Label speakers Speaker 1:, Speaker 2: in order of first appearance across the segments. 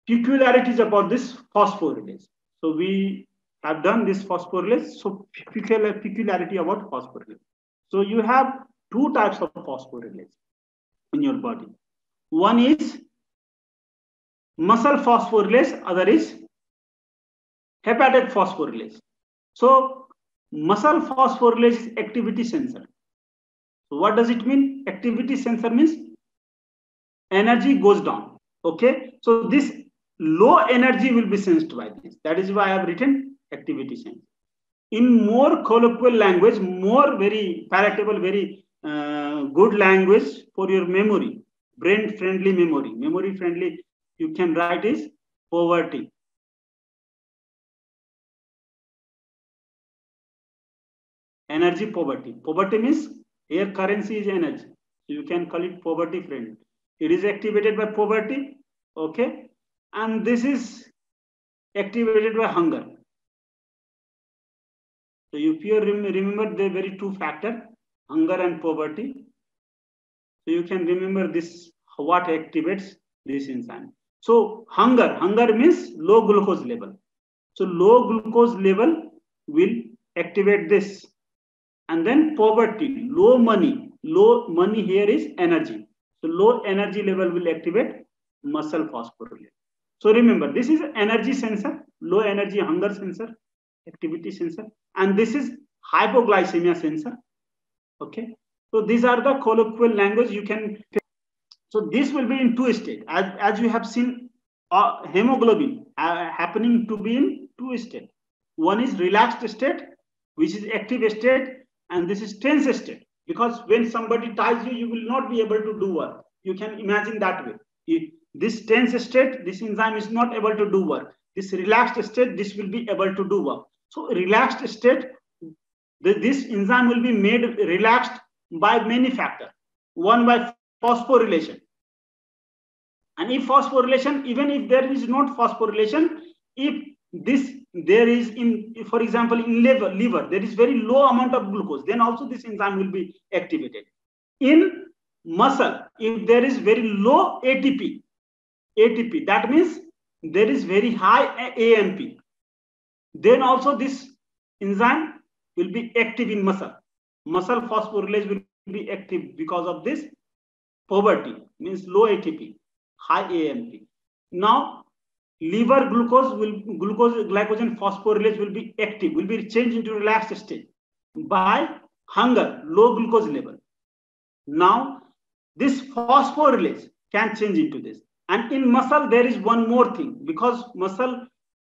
Speaker 1: peculiarities about this phosphorylase. So we have done this phosphorylase. So peculiarity about phosphorylase. So you have two types of phosphorylase in your body. One is muscle phosphorylase, other is hepatic phosphorylase. So muscle phosphorylase is activity sensor. So what does it mean? Activity sensor means energy goes down. Okay, so this low energy will be sensed by this. That is why I have written activity sensor. In more colloquial language, more very palatable, very good language for your memory, brain friendly memory friendly, you can write is poverty. Energy poverty. Poverty means here currency is energy. So you can call it poverty friendly. It is activated by poverty, okay, and this is activated by hunger. So if you remember the very two factor, hunger and poverty, so you can remember this, what activates this enzyme. So hunger means low glucose level. So low glucose level will activate this, and then poverty, low money here is energy. So low energy level will activate muscle phosphorylase. So remember, this is energy sensor, low energy hunger sensor, activity sensor, and this is hypoglycemia sensor. Okay, so these are the colloquial language you can. So this will be in two states, as you have seen hemoglobin happening to be in two states. One is relaxed state, which is active state, and this is tense state. Because when somebody ties you, you will not be able to do work. You can imagine that way. If this tense state, this enzyme is not able to do work. This relaxed state, this will be able to do work. So relaxed state, this enzyme will be made relaxed by many factors. One by phosphorylation. And if phosphorylation, even if there is not phosphorylation, if this there is in, for example, in liver, there is very low amount of glucose, then also this enzyme will be activated. In muscle, if there is very low ATP, that means there is very high AMP, then also this enzyme will be active in muscle. Muscle phosphorylase will be active because of this poverty, means low ATP, high AMP. Now liver glycogen phosphorylase will be active, will be changed into relaxed state by hunger, low glucose level. Now this phosphorylase can change into this. And in muscle there is one more thing, because muscle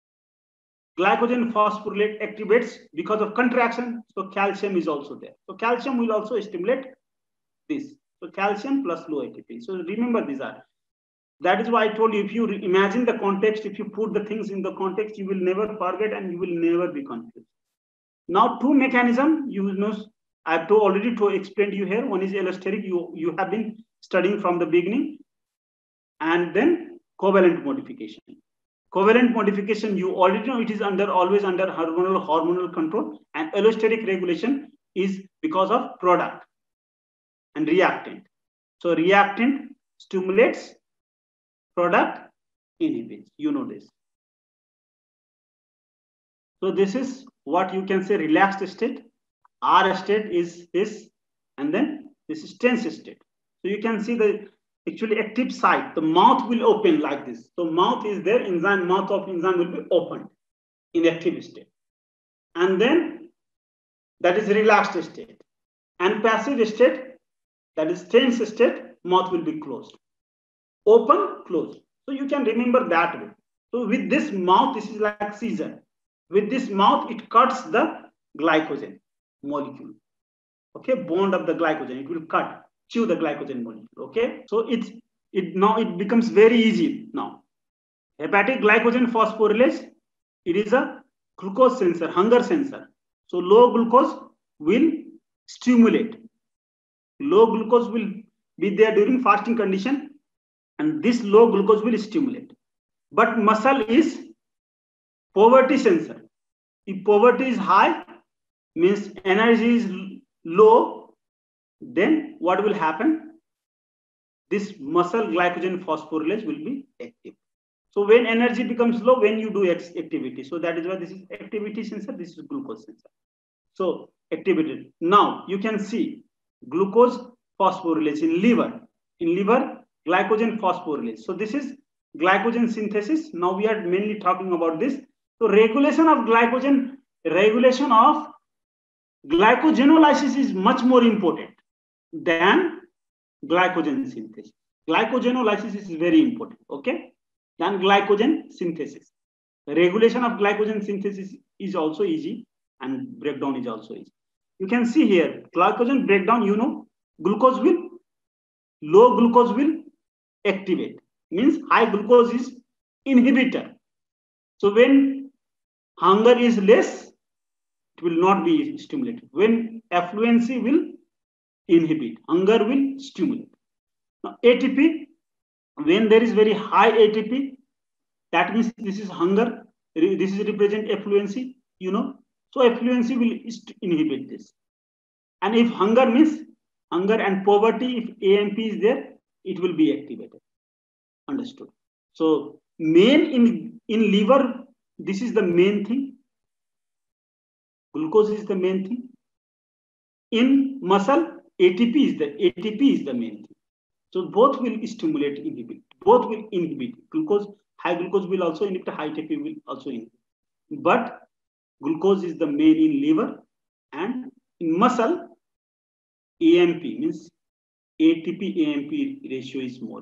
Speaker 1: glycogen phosphorylase activates because of contraction, so calcium is also there. So calcium will also stimulate this. So calcium plus low ATP. So remember these are. That is why I told you, if you imagine the context, if you put the things in the context, you will never forget and you will never be confused. Now, two mechanisms, you know, I have already explained you here. One is allosteric, you have been studying from the beginning, and then covalent modification. Covalent modification, you already know it is always under hormonal control, and allosteric regulation is because of product and reactant. So reactant stimulates, product inhibits, you know this. So this is what you can say relaxed state. R state is this, and then this is tense state. So you can see the actually active side, the mouth will open like this. So mouth is there, enzyme, mouth of enzyme will be opened in active state. And then that is relaxed state. And passive state, that is tense state, mouth will be closed. Open, close. So you can remember that way. So with this mouth, this is like scissor. With this mouth, it cuts the glycogen molecule. Okay, bond of the glycogen. It will cut, chew the glycogen molecule. Okay, so now it becomes very easy now. Hepatic glycogen phosphorylase, it is a glucose sensor, hunger sensor. So low glucose will stimulate. Low glucose will be there during fasting condition, and this low glucose will stimulate. But muscle is poverty sensor. If poverty is high, means energy is low, then what will happen? This muscle glycogen phosphorylase will be active. So when energy becomes low, when you do activity. So that is why this is activity sensor, this is glucose sensor. So activated. Now you can see glucose phosphorylase in liver. In liver, glycogen phosphorylase. So this is glycogen synthesis. Now we are mainly talking about this. So regulation of glycogen, regulation of glycogenolysis is much more important than glycogen synthesis. Glycogenolysis is very important, okay, than glycogen synthesis. Regulation of glycogen synthesis is also easy and breakdown is also easy. You can see here, glycogen breakdown, you know, glucose will, low glucose will activate, means high glucose is inhibitor. So when hunger is less, it will not be stimulated. When affluency will inhibit, hunger will stimulate. Now, ATP, when there is very high ATP, that means this is hunger, this is represent affluency, you know. So affluency will inhibit this. And if hunger means hunger and poverty, if AMP is there, it will be activated. Understood. So main in liver, this is the main thing. Glucose is the main thing. In muscle, ATP is the main thing. So both will stimulate, inhibit. Both will inhibit. Glucose, high glucose will also inhibit, high ATP will also inhibit. But glucose is the main in liver, and in muscle, AMP means ATP-AMP ratio is more.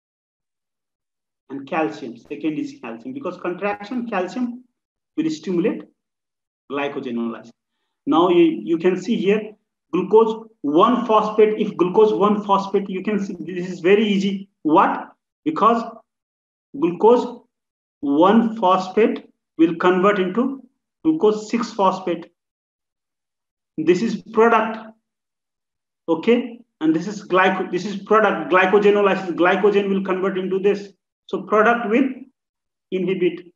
Speaker 1: And calcium, second is calcium, because contraction calcium will stimulate glycogenolysis. Now you can see here glucose 1-phosphate. If glucose 1-phosphate, you can see this is very easy. What? Because glucose 1-phosphate will convert into glucose 6-phosphate. This is product, okay, and this is product. Glycogenolysis. Glycogen will convert into this. So product will inhibit.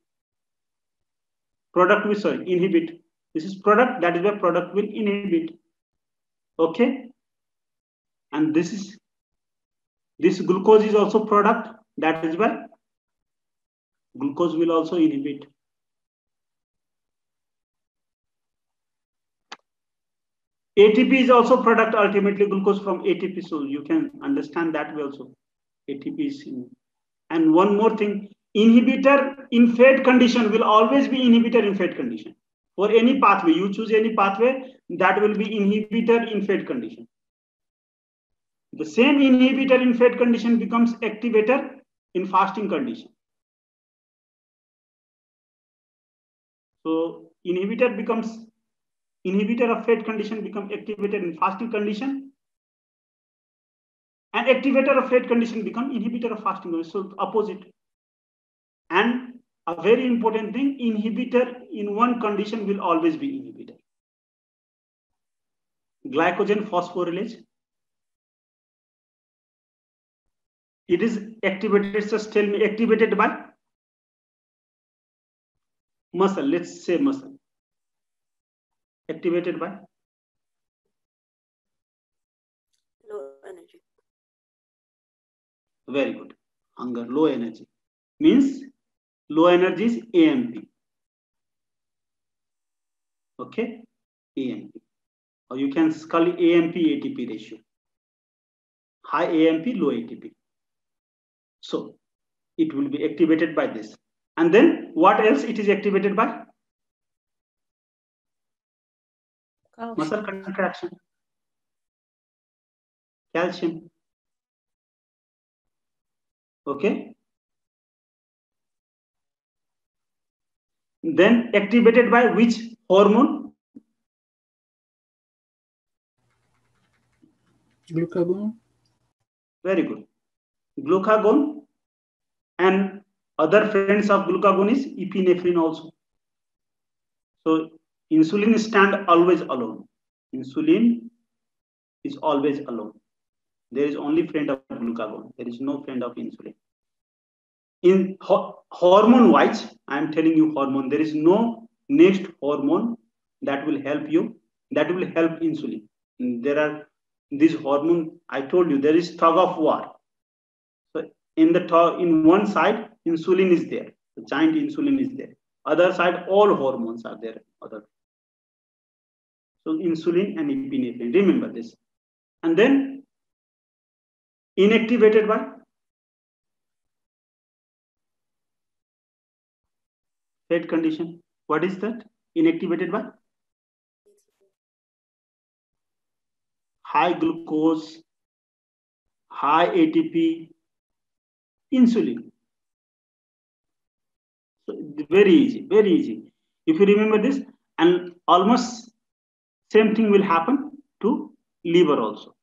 Speaker 1: Inhibit. This is product. That is why product will inhibit. Okay, and this glucose is also product. That is why glucose will also inhibit. ATP is also product, ultimately glucose from ATP. So you can understand that way also. ATP is in. And one more thing, inhibitor in fed condition will always be inhibitor in fed condition. For any pathway, you choose any pathway, that will be inhibitor in fed condition. The same inhibitor in fed condition becomes activator in fasting condition. So inhibitor of fed condition becomes activator in fasting condition, and activator of fed condition becomes inhibitor of fasting condition. So opposite. And a very important thing, inhibitor in one condition will always be inhibitor. Glycogen phosphorylase. It is activated, just tell me, activated by muscle. Let's say muscle. Activated by?
Speaker 2: Low energy.
Speaker 1: Very good. Hunger, low energy. Means low energy is AMP. Okay, AMP. Or you can call it AMP ATP ratio. High AMP, low ATP. So it will be activated by this. And then what else it is activated by? Calcium. Muscle contraction. Calcium. Okay. Then activated by which hormone?
Speaker 3: Glucagon.
Speaker 1: Very good. Glucagon, and other friends of glucagon is epinephrine also. So insulin stand always alone. Insulin is always alone. There is only friend of glucagon. There is no friend of insulin. In hormone wise, I am telling you hormone, there is no next hormone that will help you, that will help insulin. There are these hormone, I told you, there is tug of war. So in one side, insulin is there. The giant insulin is there. Other side, all hormones are there. So insulin and epinephrine. Remember this. And then inactivated by fed condition. What is that? Inactivated by high glucose, high ATP, insulin. So very easy, very easy. If you remember this, and almost same thing will happen to liver also.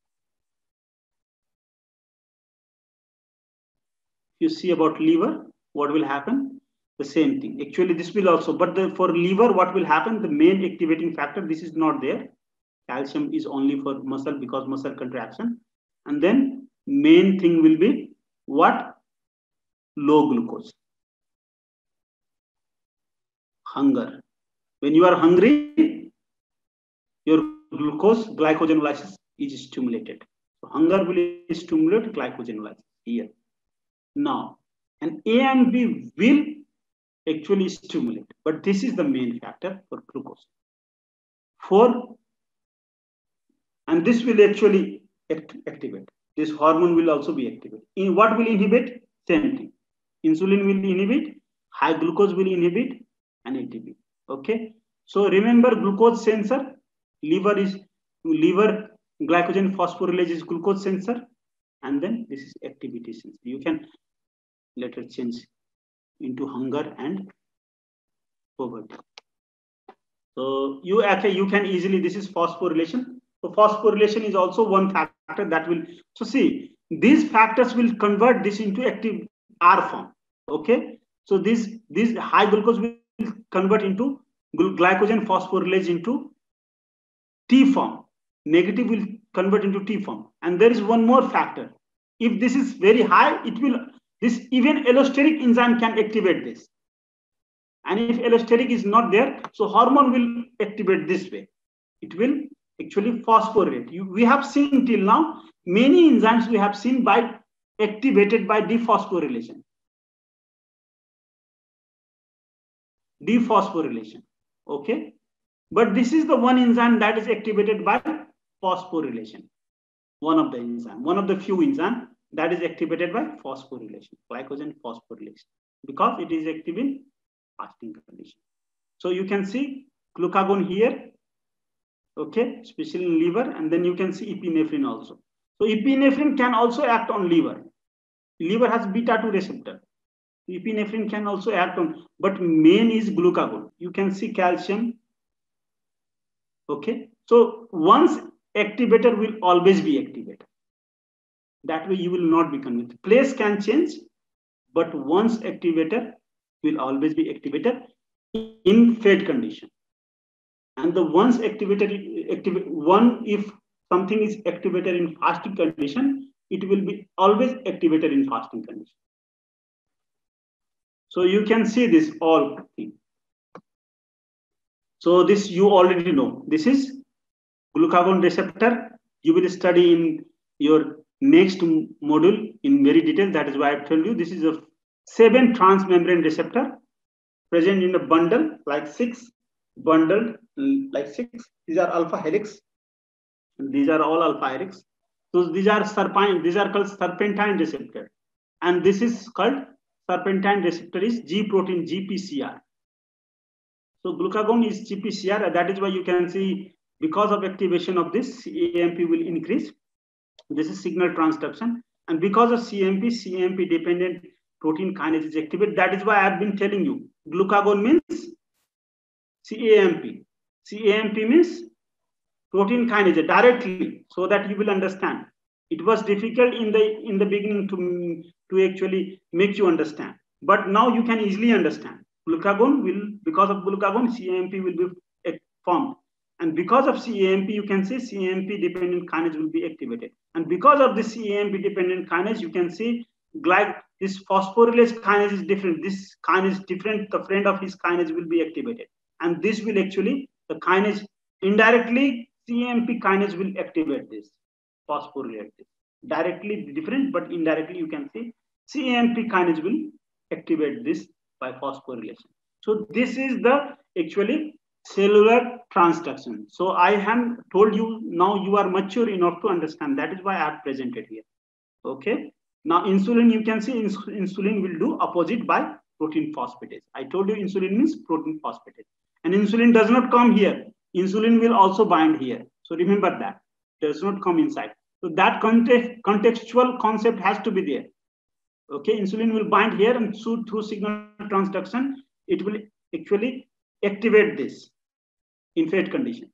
Speaker 1: You see about liver, what will happen? The same thing. Actually, this will also, but for liver, what will happen? The main activating factor, this is not there. Calcium is only for muscle because muscle contraction. And then main thing will be what? Low glucose. Hunger. When you are hungry, your glycogenolysis is stimulated. So hunger will stimulate glycogenolysis here. Now, an AMP will actually stimulate, but this is the main factor for glucose. And this will actually activate. This hormone will also be activated. In what will inhibit? Same thing. Insulin will inhibit, high glucose will inhibit, and ATP. Okay. So remember glucose sensor. Liver glycogen phosphorylase is glucose sensor, and then this is activity sensor. You can later change into hunger and poverty. So you can easily, this is phosphorylation. So phosphorylation is also one factor that will, so see, these factors will convert this into active R form. Okay. So this high glucose will convert into glycogen phosphorylase into T form. Negative will convert into T form. And there is one more factor. If this is very high, this even allosteric enzyme can activate this. And if allosteric is not there, so hormone will activate this way. It will actually phosphorylate. We have seen till now, many enzymes we have seen activated by dephosphorylation. Dephosphorylation. Okay. But this is the one enzyme that is activated by phosphorylation. One of the few enzymes that is activated by phosphorylation, glycogen phosphorylation, because it is active in fasting condition. So you can see glucagon here, okay, especially in liver, and then you can see epinephrine also. So epinephrine can also act on liver. Liver has beta-2 receptor. Epinephrine can also act on, but main is glucagon. You can see calcium. Okay, so once activator will always be activated. That way you will not be convinced. Place can change, but once activator will always be activated in fed condition. And the once activator, if something is activated in fasting condition, it will be always activated in fasting condition. So you can see this all thing. So this you already know. This is glucagon receptor. You will study in your next module in very detail. That is why I told you this is a 7 transmembrane receptor present in a bundle, like 6 bundled, like 6. These are alpha helix. These are all alpha helix. So these are called serpentine receptor, and this is called serpentine receptor is G protein GPCR. So glucagon is GPCR. That is why you can see because of activation of this, CAMP will increase. This is signal transduction, and because of CAMP dependent protein kinase is activated. That is why I have been telling you glucagon means CAMP. CAMP means protein kinase directly, so that you will understand. It was difficult in the beginning to actually make you understand, but now you can easily understand. Glucagon will, because of glucagon, CAMP will be formed, and because of CAMP, you can see CAMP dependent kinase will be activated, and because of this CAMP dependent kinase, you can see this phosphorylase kinase is different. This kinase is different. The friend of his kinase will be activated, and this will actually the kinase indirectly CAMP kinase will activate this phosphorylate. Directly different, but indirectly you can see CAMP kinase will activate this by phosphorylation. So this is the actually cellular transduction. So I have told you, now you are mature enough to understand. That is why I have presented here. Okay. Now insulin, you can see insulin will do opposite by protein phosphatase. I told you insulin means protein phosphatase. And insulin does not come here. Insulin will also bind here. So remember that. Does not come inside. So that contextual concept has to be there. Okay, insulin will bind here, and through signal transduction, it will actually activate this in fate condition.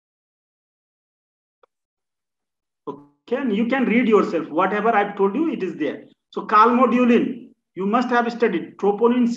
Speaker 1: Okay, and you can read yourself. Whatever I've told you, it is there. So calmodulin, you must have studied. Troponin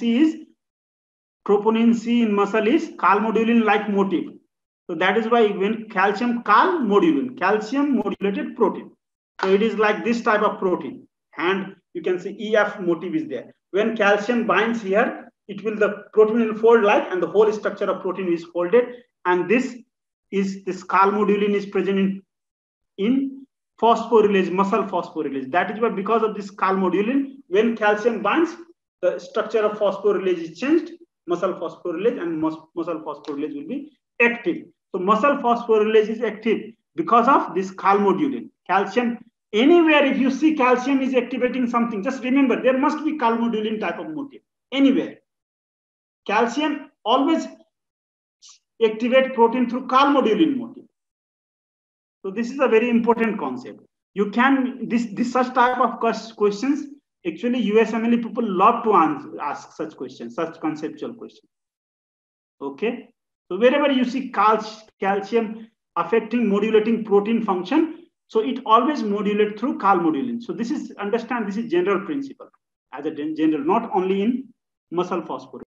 Speaker 1: C in muscle is calmodulin-like motif. So that is why when calcium calmodulin, calcium modulated protein. So it is like this type of protein. And you can see EF motif is there. When calcium binds here, the protein will fold like, and the whole structure of protein is folded. And this calmodulin is present in phosphorylase, muscle phosphorylase. That is why, because of this calmodulin, when calcium binds, the structure of phosphorylase is changed, muscle phosphorylase, and muscle phosphorylase will be active. So muscle phosphorylase is active because of this calmodulin. Calcium, anywhere if you see calcium is activating something, just remember there must be calmodulin type of motif. Anywhere. Calcium always activate protein through calmodulin motif. So this is a very important concept. You can, this such type of questions, actually USMLE people love to ask such questions, such conceptual questions. Okay. So wherever you see calcium affecting, modulating protein function, so it always modulates through calmodulin. So this is, understand, this is general principle as a general, not only in muscle phosphorylase.